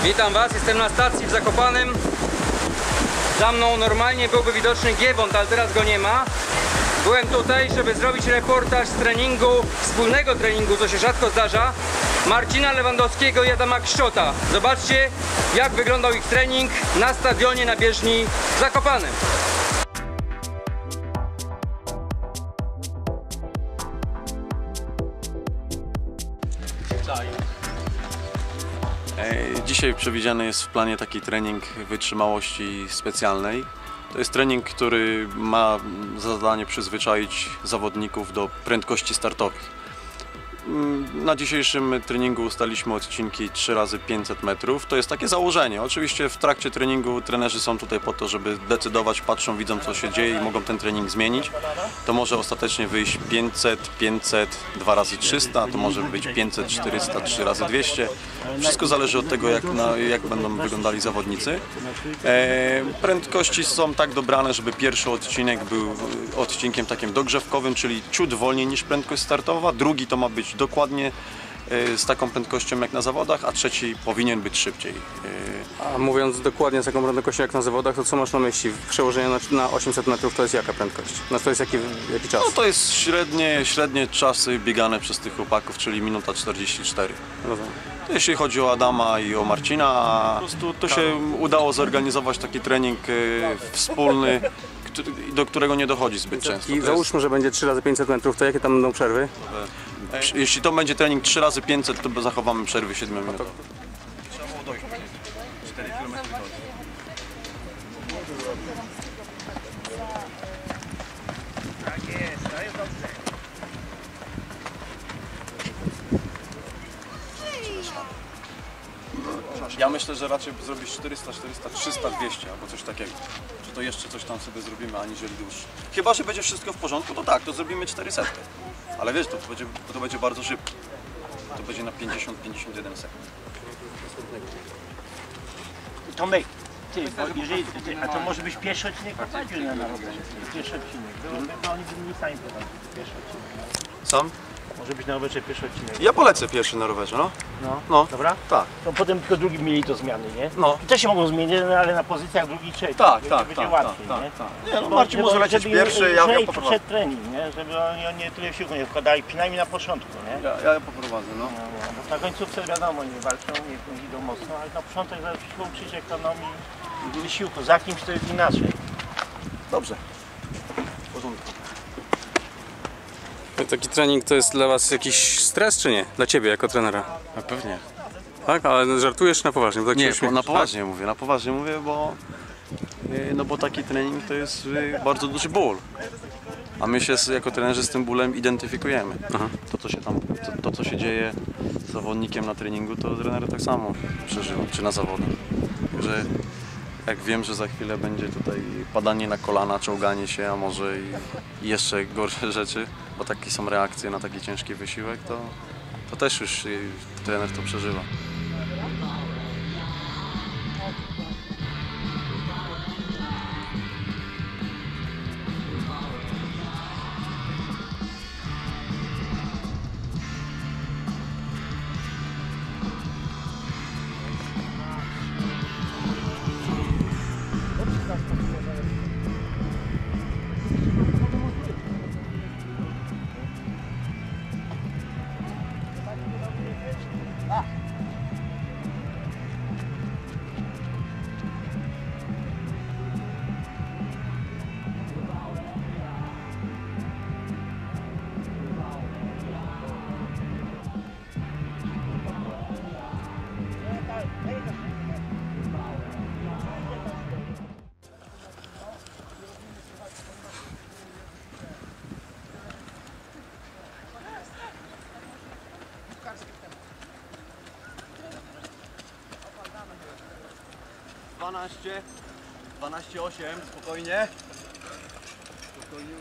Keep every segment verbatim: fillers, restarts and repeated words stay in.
Witam Was, jestem na stacji w Zakopanem. Za mną normalnie byłby widoczny Giewont, ale teraz go nie ma. Byłem tutaj, żeby zrobić reportaż z treningu, wspólnego treningu, co się rzadko zdarza, Marcina Lewandowskiego i Adama Kszczota. Zobaczcie, jak wyglądał ich trening na stadionie na bieżni w Zakopanem. Dzisiaj przewidziany jest w planie taki trening wytrzymałości specjalnej. To jest trening, który ma za zadanie przyzwyczaić zawodników do prędkości startowych. Na dzisiejszym treningu ustaliśmy odcinki trzy razy pięćset metrów. To jest takie założenie. Oczywiście w trakcie treningu trenerzy są tutaj po to, żeby decydować, patrzą, widzą co się dzieje i mogą ten trening zmienić. To może ostatecznie wyjść pięćset, pięćset, dwa razy trzysta, to może być pięćset, czterysta, trzy razy dwieście. Wszystko zależy od tego, jak, na, jak będą wyglądali zawodnicy. E, prędkości są tak dobrane, żeby pierwszy odcinek był odcinkiem takim dogrzewkowym, czyli ciut wolniej niż prędkość startowa. Drugi to ma być dokładnie z taką prędkością jak na zawodach, a trzeci powinien być szybciej. A mówiąc dokładnie z taką prędkością jak na zawodach, to co masz na myśli? Przełożenie na, na osiemset metrów to jest jaka prędkość? No to jest jaki, jaki czas? No to jest średnie, średnie czasy biegane przez tych chłopaków, czyli minuta czterdzieści cztery. Rozumiem. To jeśli chodzi o Adama i o Marcina, po prostu to się udało zorganizować taki trening wspólny, do którego nie dochodzi zbyt często. I załóżmy, że będzie trzy razy pięćset metrów, to jakie tam będą przerwy? Jeśli to będzie trening trzy razy pięćset, to zachowamy przerwy siedem minut. Trzeba było dojść cztery kilometry do. Tak jest, to jest dobrze. Ja myślę, że raczej zrobisz czterysta, czterysta, trzysta, dwieście albo coś takiego. Czy to jeszcze coś tam sobie zrobimy, aniżeli dłuższy. Chyba że będzie wszystko w porządku, to tak, to zrobimy czterysta. Ale wiesz, to będzie, to będzie bardzo szybko. To będzie na pięćdziesiąt do pięćdziesięciu jeden sekund. Tomek, ty, bo jeżeli, ty, a to może być pierwszy odcinek prowadził na rowerze. Pierwszy odcinek. No oni by nie sami prowadzili. Pierwszy odcinek. Sam? Może być na rowerze pierwszy odcinek. Ja polecę pierwszy na rowerze, no. No, no. Dobra? Tak. To potem tylko drugi mieli do zmiany, nie? No. I też się mogą zmienić, ale na pozycjach drugi, trzeci. Tak, tak, będzie tak, łatwiej, tak, nie? tak, tak. Nie, no, Marcin żeby, może lecieć żeby pierwszy, ja, ja poprowadzę. przed trening, nie? Żeby oni, oni tyle siłku nie wkładali, przynajmniej na początku, nie? Ja, ja poprowadzę, no. No, no, bo na końcówce wiadomo, nie walczą, nie idą mocno, ale na początek trzeba się uczyć ekonomii i wysiłku. Za kimś to jest inaczej. Dobrze. W porządku. Taki trening to jest dla Was jakiś stres, czy nie? Dla Ciebie jako trenera? No pewnie. Tak? Ale żartujesz na poważnie? Bo tak Nie, się na poważnie mówię, na poważnie mówię, bo no bo taki trening to jest bardzo duży ból. A my się jako trenerzy z tym bólem identyfikujemy. Aha. To, co się tam, to, to co się dzieje z zawodnikiem na treningu, to trener tak samo przeżywa, czy na zawodach. Także jak wiem, że za chwilę będzie tutaj padanie na kolana, czołganie się, a może i, i jeszcze gorsze rzeczy, bo takie są reakcje na taki ciężki wysiłek, to, to też już trener to przeżywa. dwanaście, dwanaście osiem, spokojnie. Spokojnie.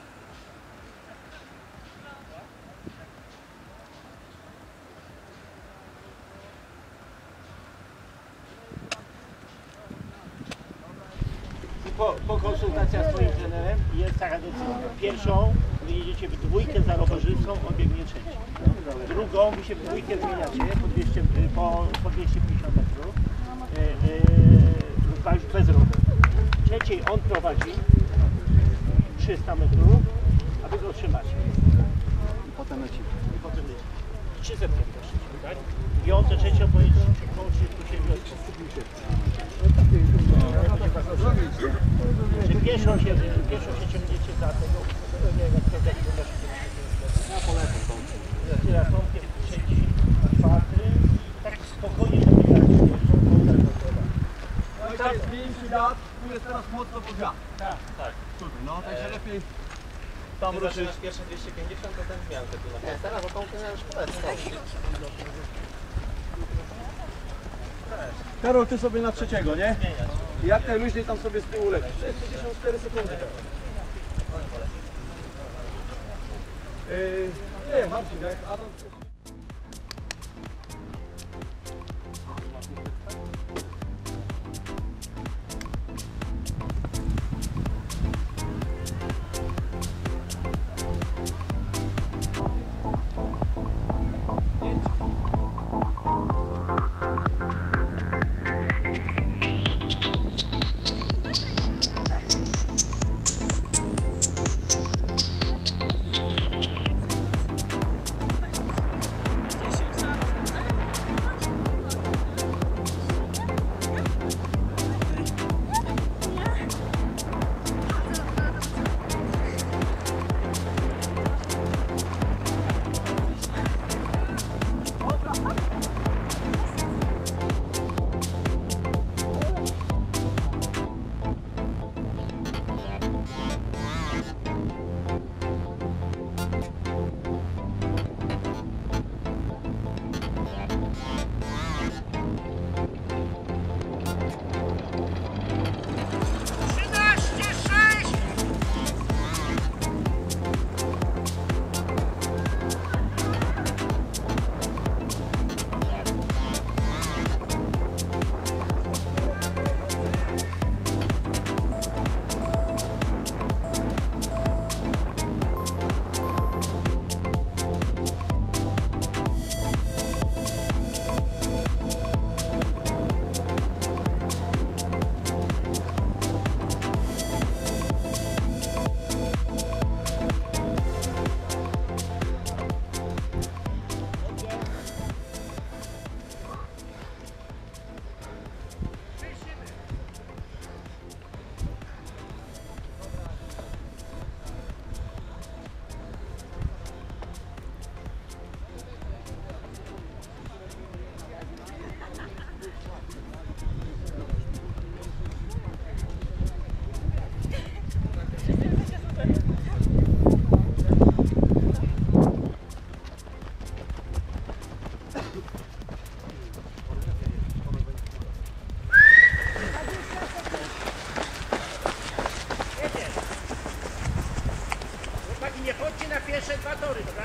Po, po konsultacjach z swoim trenerem jest taka decyzja. Pierwszą, wy jedziecie w dwójkę za rowerzystą, on biegnie trzeci. Drugą, wy się w dwójkę zmieniacie po, dwieście, po, po dwieście pięćdziesiąt metrów. Szybciej on prowadzi trzysta metrów, a wy go trzymacie. I potem lecimy. I potem leci. Trzy setki szybciej, tak? I on trzecie opowiedzieć około trzydziestu siedmiu Czy pieszą się, pieszą się ciągniecie za tego, nie wiem, jak to jak to ja polecam tą. Tyle tomkiem, trzeci, czwarty, tak spokojnie to widać. No i tak pięć lat, tu jest teraz mocno pod wiatr. Tak, tak. Tutaj, no także lepiej tam ruszyć. Pierwsze dwieście pięćdziesiąt to ten zmiankę tu na nie, teraz o tą już polecam. Karol, ty sobie na trzeciego, nie? I jak najluźniej tam sobie z tyłu lecisz. To jest pięćdziesiąt cztery sekundy. Yy, nie, Marcin, jak Adam... Nie chodźcie na pierwsze dwa tory, dobra?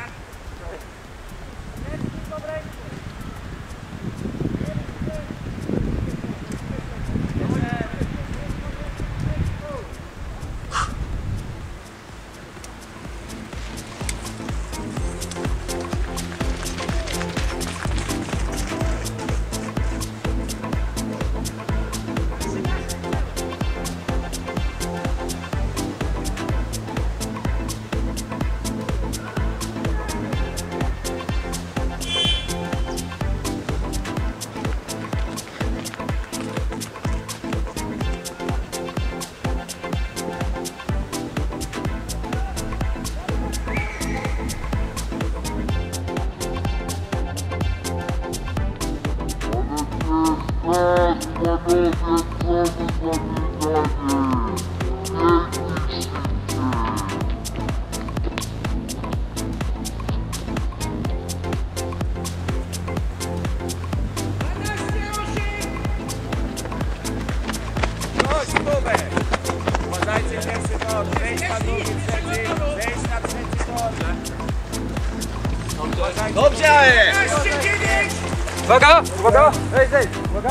Dobrze! Uwaga, uwaga! Ej, zejdź, uwaga!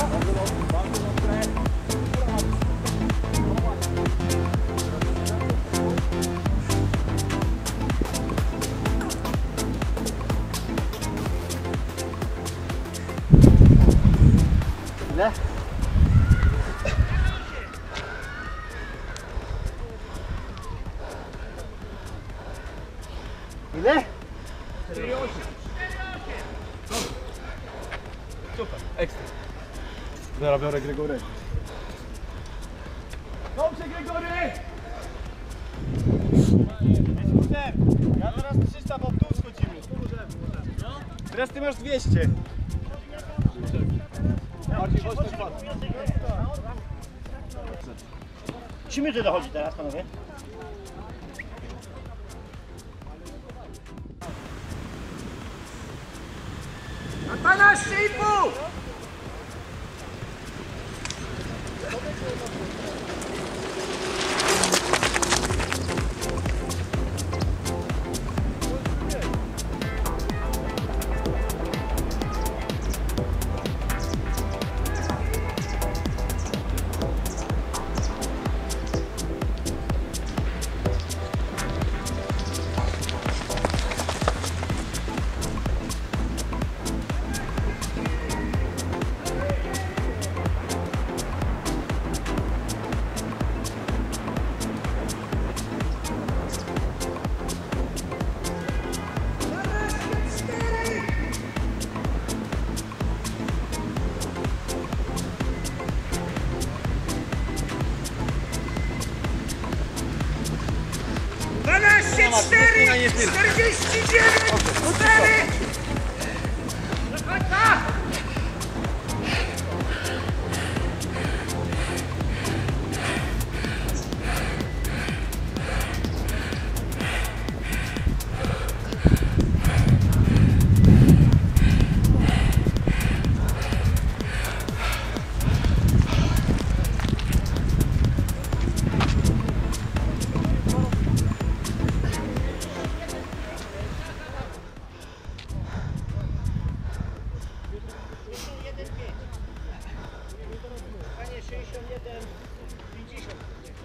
Ile? Ile? Super, ekstra. Zaraz biorę Gregory. Dobrze, Gregory! Ja teraz trzysta, bo w dół schodzimy. Teraz ty masz dwieście. trzy minuty dochodzi teraz, panowie. dwanaście i pół! dwanaście, cztery, czterdzieści dziewięć, cztery! sześćdziesiąt jeden, pięćdziesiąt.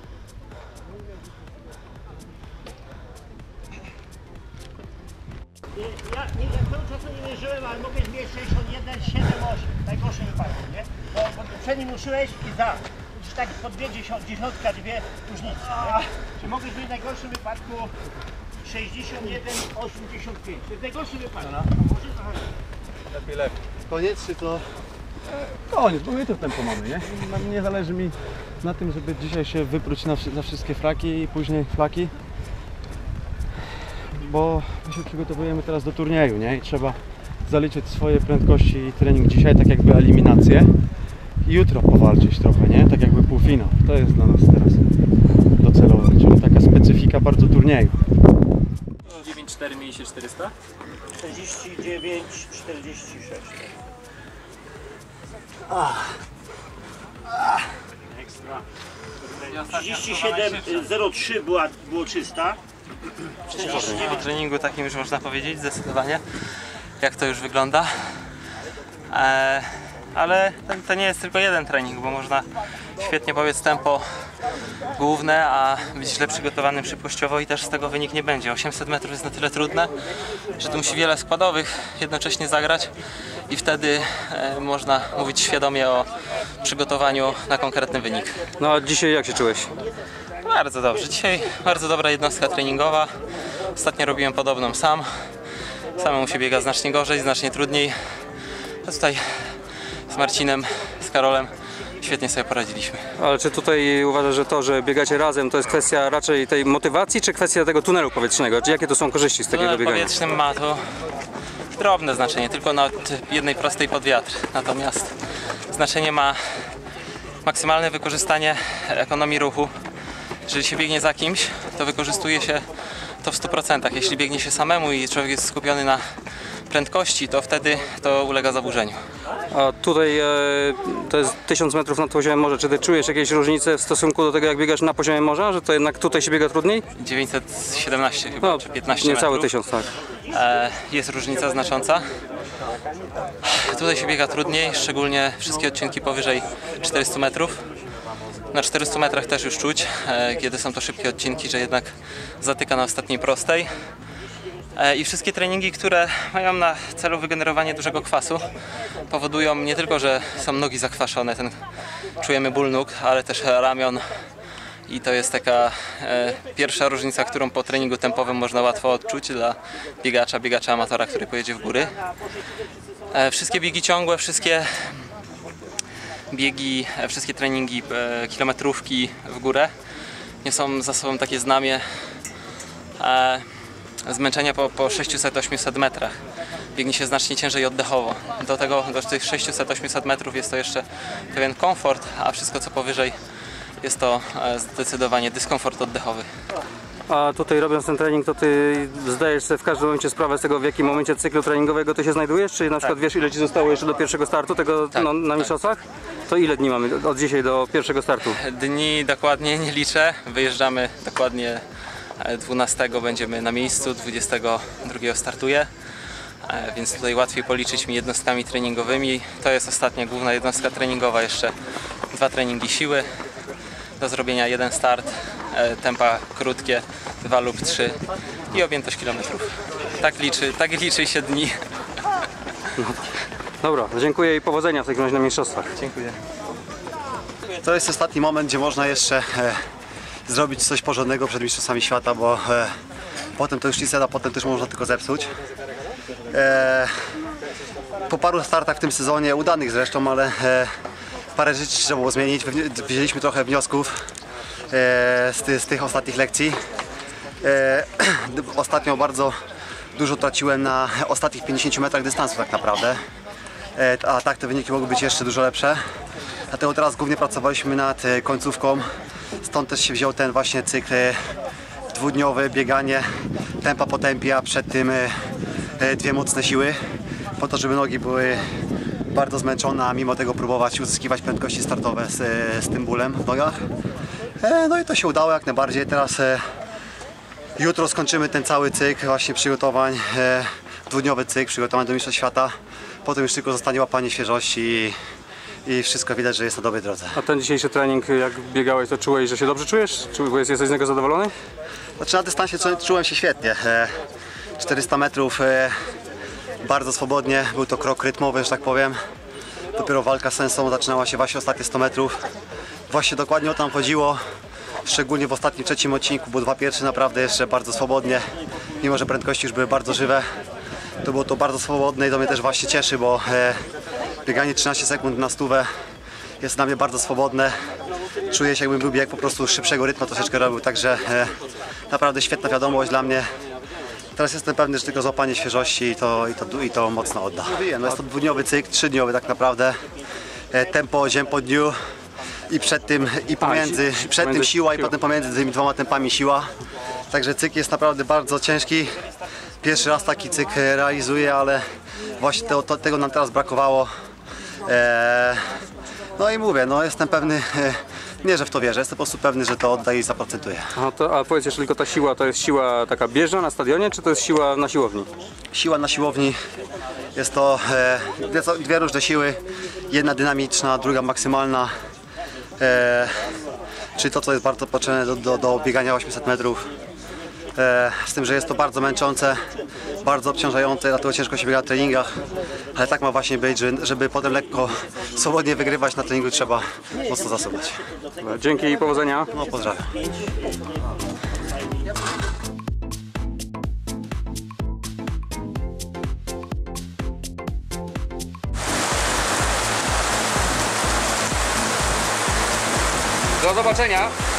Ja, nie, ja cały czas nie mierzyłem, ale mogę zmierzyć sześćdziesiąt jeden, siedem, osiem. W najgorszym wypadku, nie? Bo, bo przed nim ruszyłeś i za. Już tak po dwie dziesiąt, dziesiątka, dwie różnice, nie? Czy mogę zmierzyć w najgorszym wypadku sześćdziesiąt jeden, osiemdziesiąt pięć. To jest najgorszy wypadek. Może trochę. Lepiej, lepiej. Koniec czy to? Koniec, bo my to tempo mamy, nie? Nam nie zależy mi na tym, żeby dzisiaj się wypróć na, wszy- na wszystkie flaki i później flaki. Bo my się przygotowujemy teraz do turnieju, nie? I trzeba zaliczyć swoje prędkości i trening dzisiaj, tak jakby eliminację. I jutro powalczyć trochę, nie? Tak jakby półfinał. To jest dla nas teraz docelowe, czyli taka specyfika bardzo turnieju. dziewięć cztery mieliście czterysta? czterdzieści dziewięć, czterdzieści sześć. trzydzieści siedem, zero trzy była, było trzysta. Po treningu takim już można powiedzieć zdecydowanie, jak to już wygląda. E, ale to, to nie jest tylko jeden trening, bo można świetnie pobiec tempo główne, a być źle przygotowanym szybkościowo i też z tego wynik nie będzie. osiemset metrów jest na tyle trudne, że tu musi wiele składowych jednocześnie zagrać i wtedy e, można mówić świadomie o przygotowaniu na konkretny wynik. No a dzisiaj jak się czułeś? Bardzo dobrze. Dzisiaj bardzo dobra jednostka treningowa. Ostatnio robiłem podobną sam. Samemu się biega znacznie gorzej, znacznie trudniej. A tutaj z Marcinem, z Karolem świetnie sobie poradziliśmy. Ale czy tutaj uważasz, że to, że biegacie razem, to jest kwestia raczej tej motywacji, czy kwestia tego tunelu powietrznego? Czy jakie to są korzyści z takiego Tunel biegania? powietrzny ma to drobne znaczenie, tylko na jednej prostej pod wiatr. Natomiast znaczenie ma maksymalne wykorzystanie ekonomii ruchu. Jeżeli się biegnie za kimś, to wykorzystuje się to w stu procentach. Jeśli biegnie się samemu i człowiek jest skupiony na prędkości, to wtedy to ulega zaburzeniu. A tutaj e, to jest tysiąc metrów nad poziomem morza. Czy ty czujesz jakieś różnice w stosunku do tego, jak biegasz na poziomie morza? Że to jednak tutaj się biega trudniej? dziewięćset siedemnaście chyba, No, czy piętnaście niecały metrów. tysiąc, tak. E, jest różnica znacząca. Tutaj się biega trudniej, szczególnie wszystkie odcinki powyżej czterystu metrów. Na czterystu metrach też już czuć, e, kiedy są to szybkie odcinki, że jednak zatyka na ostatniej prostej. E, I wszystkie treningi, które mają na celu wygenerowanie dużego kwasu, powodują nie tylko, że są nogi zakwaszone, ten, czujemy ból nóg, ale też ramion I to jest taka e, pierwsza różnica, którą po treningu tempowym można łatwo odczuć dla biegacza, biegacza amatora, który pojedzie w góry. E, wszystkie biegi ciągłe, wszystkie biegi, e, wszystkie treningi, e, kilometrówki w górę niosą za sobą takie znamie e, zmęczenia po, po sześćset do ośmiuset metrach. Biegnie się znacznie ciężej oddechowo. Do tego, do tych sześćset do ośmiuset metrów jest to jeszcze pewien komfort, a wszystko co powyżej jest to zdecydowanie dyskomfort oddechowy. A tutaj robiąc ten trening, to ty zdajesz sobie w każdym momencie sprawę z tego, w jakim momencie cyklu treningowego ty się znajdujesz? Czy na przykład wiesz, ile ci zostało jeszcze do pierwszego startu tego Tak, no, na mistrzostwach? To ile dni mamy od dzisiaj do pierwszego startu? Dni dokładnie nie liczę. Wyjeżdżamy dokładnie dwunastego, będziemy na miejscu, dwudziestego drugiego startuję. Więc tutaj łatwiej policzyć mi jednostkami treningowymi. To jest ostatnia główna jednostka treningowa, jeszcze dwa treningi siły. Do zrobienia jeden start, tempa krótkie, dwa lub trzy i objętość kilometrów. Tak liczy, tak liczy się dni. Dobra, dziękuję i powodzenia w takim razie na mistrzostwach. Dziękuję. To jest ostatni moment, gdzie można jeszcze e, zrobić coś porządnego przed mistrzostwami świata, bo e, potem to już nic nie da, potem też można tylko zepsuć. E, po paru startach w tym sezonie, udanych zresztą, ale e, parę rzeczy trzeba było zmienić. Wzięliśmy trochę wniosków e, z, ty, z tych ostatnich lekcji. E, ostatnio bardzo dużo traciłem na ostatnich pięćdziesięciu metrach dystansu tak naprawdę. E, a tak te wyniki mogły być jeszcze dużo lepsze. Dlatego teraz głównie pracowaliśmy nad e, końcówką. Stąd też się wziął ten właśnie cykl e, dwudniowy, bieganie tempa po tempie, a przed tym e, e, dwie mocne siły. Po to, żeby nogi były bardzo zmęczone, a mimo tego próbować uzyskiwać prędkości startowe z, z tym bólem w nogach. E, no i to się udało jak najbardziej. Teraz e, jutro skończymy ten cały cykl właśnie przygotowań, e, dwudniowy cykl przygotowań do Mistrzostw Świata. Potem już tylko zostanie łapanie świeżości i, i wszystko widać, że jest na dobrej drodze. A ten dzisiejszy trening, jak biegałeś, to czułeś, że się dobrze czujesz? Czy jesteś z niego zadowolony? Znaczy na dystansie czułem się świetnie. E, czterysta metrów e, bardzo swobodnie, był to krok rytmowy, że tak powiem. Dopiero walka z sensą zaczynała się właśnie ostatnie sto metrów. Właśnie dokładnie o to nam chodziło. Szczególnie w ostatnim, trzecim odcinku, bo dwa pierwsze naprawdę jeszcze bardzo swobodnie. Mimo że prędkości już były bardzo żywe, to było to bardzo swobodne i to mnie też właśnie cieszy, bo e, bieganie trzynaście sekund na stówę jest dla mnie bardzo swobodne. Czuję się, jakbym był bieg po prostu szybszego rytmu troszeczkę robił, także e, naprawdę świetna wiadomość dla mnie. Teraz jestem pewny, że tylko złapanie świeżości i to, i to, i to mocno odda. No jest to dwudniowy cykl, trzydniowy tak naprawdę. E, tempo dzień po dniu i przed tym i pomiędzy, si- przed tym pomiędzy siła i siła. potem pomiędzy tymi dwoma tempami siła. Także cykl jest naprawdę bardzo ciężki. Pierwszy raz taki cykl realizuję, ale właśnie to, to, tego nam teraz brakowało. E, no i mówię, no jestem pewny, e, nie że w to wierzę, jestem po prostu pewny, że to odda i zaprocentuje. A, to, a powiedz jeszcze tylko, ta siła to jest siła taka bieżna na stadionie, czy to jest siła na siłowni? Siła na siłowni jest to e, dwie, dwie różne siły, jedna dynamiczna, druga maksymalna, e, czyli to co jest bardzo potrzebne do, do, do biegania osiemset metrów, e, z tym, że jest to bardzo męczące, bardzo obciążające, dlatego ciężko się biega na treningach, ale tak ma właśnie być, że, żeby potem lekko, swobodnie wygrywać na treningu trzeba mocno zasuwać. Dzięki i powodzenia. No pozdrawiam. Do zobaczenia.